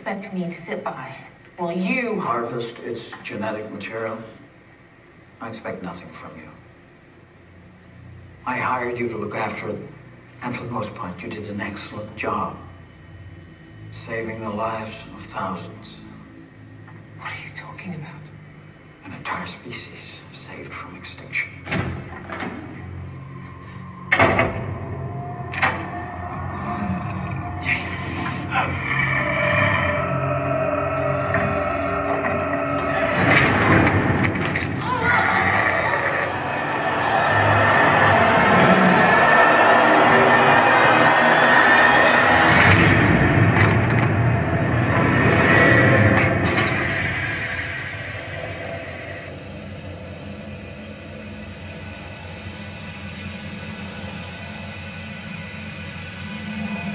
expect me to sit by while you harvest its genetic material? I expect nothing from you. I hired you to look after it, and for the most part, you did an excellent job, saving the lives of thousands. What are you talking about? An entire species saved from extinction. Jane.